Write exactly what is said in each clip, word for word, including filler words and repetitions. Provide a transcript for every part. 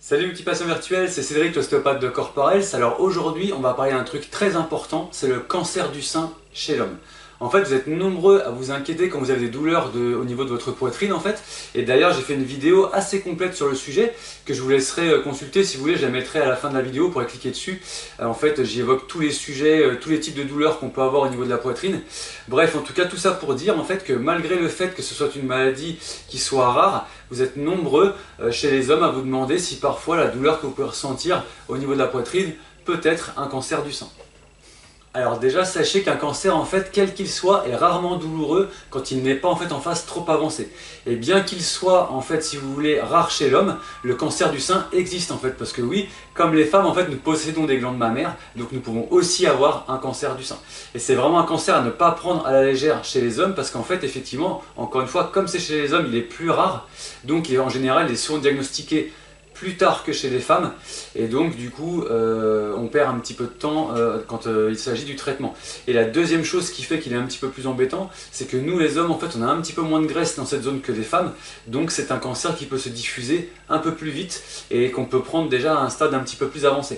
Salut mes petits patients virtuels, c'est Cédric, l'ostéopathe de Corporels. Alors aujourd'hui, on va parler d'un truc très important, c'est le cancer du sein chez l'homme. En fait, vous êtes nombreux à vous inquiéter quand vous avez des douleurs de, au niveau de votre poitrine en fait. Et d'ailleurs, j'ai fait une vidéo assez complète sur le sujet que je vous laisserai consulter si vous voulez. Je la mettrai à la fin de la vidéo pour cliquer dessus. Euh, en fait, j'y évoque tous les sujets, euh, tous les types de douleurs qu'on peut avoir au niveau de la poitrine. Bref, en tout cas, tout ça pour dire en fait que malgré le fait que ce soit une maladie qui soit rare, vous êtes nombreux euh, chez les hommes à vous demander si parfois la douleur que vous pouvez ressentir au niveau de la poitrine peut être un cancer du sein. Alors déjà, sachez qu'un cancer, en fait, quel qu'il soit, est rarement douloureux quand il n'est pas en fait en phase trop avancée. Et bien qu'il soit, en fait, si vous voulez, rare chez l'homme, le cancer du sein existe en fait. Parce que oui, comme les femmes, en fait, nous possédons des glandes mammaires, donc nous pouvons aussi avoir un cancer du sein. Et c'est vraiment un cancer à ne pas prendre à la légère chez les hommes, parce qu'en fait, effectivement, encore une fois, comme c'est chez les hommes, il est plus rare. Donc en général, il est souvent diagnostiqué plus tard que chez les femmes, et donc du coup euh, on perd un petit peu de temps euh, quand euh, il s'agit du traitement. Et la deuxième chose qui fait qu'il est un petit peu plus embêtant, c'est que nous les hommes, en fait, on a un petit peu moins de graisse dans cette zone que les femmes, donc c'est un cancer qui peut se diffuser un peu plus vite et qu'on peut prendre déjà à un stade un petit peu plus avancé.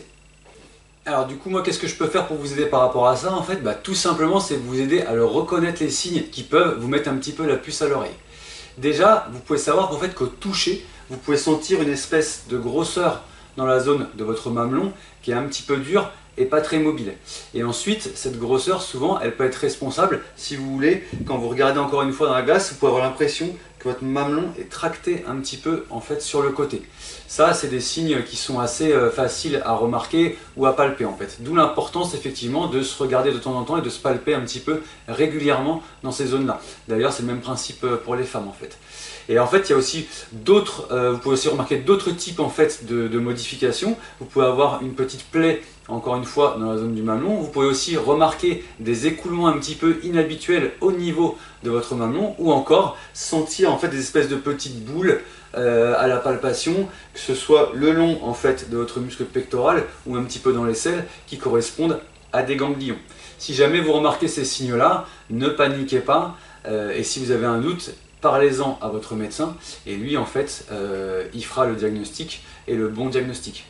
Alors du coup, moi, qu'est-ce que je peux faire pour vous aider par rapport à ça? En fait, bah, tout simplement, c'est vous aider à le reconnaître, les signes qui peuvent vous mettre un petit peu la puce à l'oreille. Déjà, vous pouvez savoir qu'en fait, qu'au toucher, vous pouvez sentir une espèce de grosseur dans la zone de votre mamelon qui est un petit peu dure et pas très mobile. Et ensuite, cette grosseur, souvent, elle peut être responsable, si vous voulez, quand vous regardez encore une fois dans la glace, vous pouvez avoir l'impression que votre mamelon est tracté un petit peu en fait sur le côté. Ça, c'est des signes qui sont assez euh, faciles à remarquer ou à palper en fait. D'où l'importance effectivement de se regarder de temps en temps et de se palper un petit peu régulièrement dans ces zones-là. D'ailleurs, c'est le même principe pour les femmes en fait. Et en fait, il y a aussi d'autres, euh, vous pouvez aussi remarquer d'autres types en fait de, de modifications. Vous pouvez avoir une petite plaie, encore une fois, dans la zone du mamelon. Vous pouvez aussi remarquer des écoulements un petit peu inhabituels au niveau de votre mamelon, ou encore sentir en fait des espèces de petites boules euh, à la palpation, que ce soit le long en fait de votre muscle pectoral ou un petit peu dans l'aisselle, qui correspondent à des ganglions. Si jamais vous remarquez ces signes-là, ne paniquez pas, euh, et si vous avez un doute, parlez-en à votre médecin, et lui en fait, euh, il fera le diagnostic et le bon diagnostic.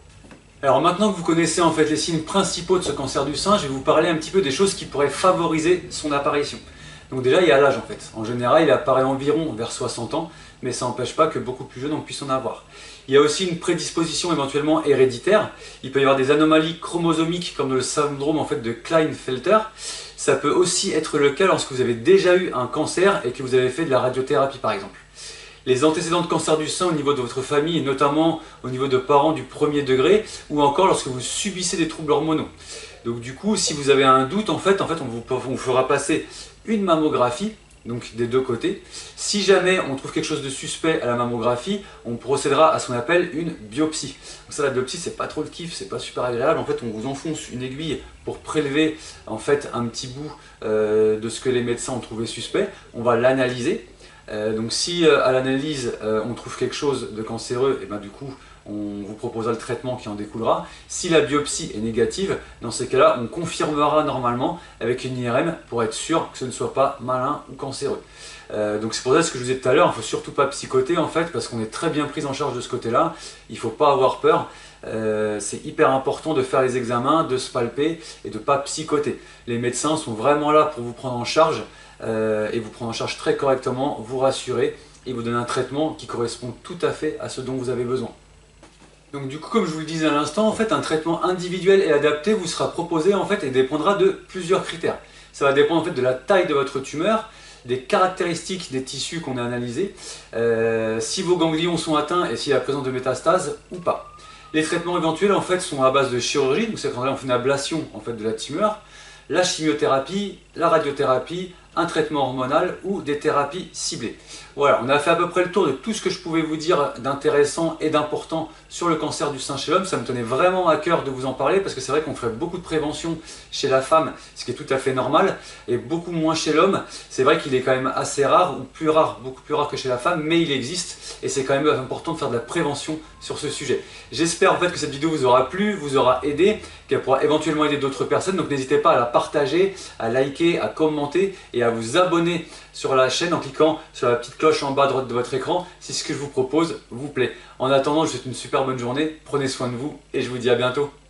Alors maintenant que vous connaissez en fait les signes principaux de ce cancer du sein, je vais vous parler un petit peu des choses qui pourraient favoriser son apparition. Donc déjà, il y a l'âge en fait. En général, il apparaît environ vers soixante ans, mais ça n'empêche pas que beaucoup plus jeunes on puisse en avoir. Il y a aussi une prédisposition éventuellement héréditaire. Il peut y avoir des anomalies chromosomiques comme le syndrome en fait de Klinefelter. Ça peut aussi être le cas lorsque vous avez déjà eu un cancer et que vous avez fait de la radiothérapie par exemple. Les antécédents de cancer du sein au niveau de votre famille, et notamment au niveau de parents du premier degré, ou encore lorsque vous subissez des troubles hormonaux. Donc du coup, si vous avez un doute, en fait, en fait on, vous, on vous fera passer une mammographie, donc des deux côtés. Si jamais on trouve quelque chose de suspect à la mammographie, on procédera à ce qu'on appelle une biopsie. Donc ça, la biopsie, c'est pas trop le kiff, c'est pas super agréable. En fait, on vous enfonce une aiguille pour prélever en fait un petit bout euh, de ce que les médecins ont trouvé suspect. On va l'analyser. Euh, donc si euh, à l'analyse euh, on trouve quelque chose de cancéreux, et ben du coup on vous proposera le traitement qui en découlera. Si la biopsie est négative, dans ces cas-là on confirmera normalement avec une I R M pour être sûr que ce ne soit pas malin ou cancéreux. Euh, donc c'est pour ça ce que je vous disais tout à l'heure, il ne faut surtout pas psychoter en fait, parce qu'on est très bien pris en charge de ce côté-là. Il ne faut pas avoir peur. Euh, c'est hyper important de faire les examens, de se palper et de ne pas psychoter. Les médecins sont vraiment là pour vous prendre en charge euh, et vous prendre en charge très correctement, vous rassurer et vous donner un traitement qui correspond tout à fait à ce dont vous avez besoin. Donc du coup, comme je vous le disais à l'instant, en fait, un traitement individuel et adapté vous sera proposé en fait et dépendra de plusieurs critères. Ça va dépendre en fait de la taille de votre tumeur, des caractéristiques des tissus qu'on a analysés, euh, si vos ganglions sont atteints et s'il y a la présence de métastases ou pas. Les traitements éventuels en fait sont à base de chirurgie, donc c'est quand on fait une ablation en fait de la tumeur, la chimiothérapie, la radiothérapie, un traitement hormonal ou des thérapies ciblées. Voilà, on a fait à peu près le tour de tout ce que je pouvais vous dire d'intéressant et d'important sur le cancer du sein chez l'homme. Ça me tenait vraiment à cœur de vous en parler parce que c'est vrai qu'on fait beaucoup de prévention chez la femme, ce qui est tout à fait normal, et beaucoup moins chez l'homme. C'est vrai qu'il est quand même assez rare, ou plus rare, beaucoup plus rare que chez la femme, mais il existe et c'est quand même important de faire de la prévention sur ce sujet. J'espère en fait que cette vidéo vous aura plu, vous aura aidé. puis elle pourra éventuellement aider d'autres personnes. Donc n'hésitez pas à la partager, à liker, à commenter et à vous abonner sur la chaîne en cliquant sur la petite cloche en bas à droite de votre écran si ce que je vous propose vous plaît. En attendant, je vous souhaite une super bonne journée, prenez soin de vous et je vous dis à bientôt.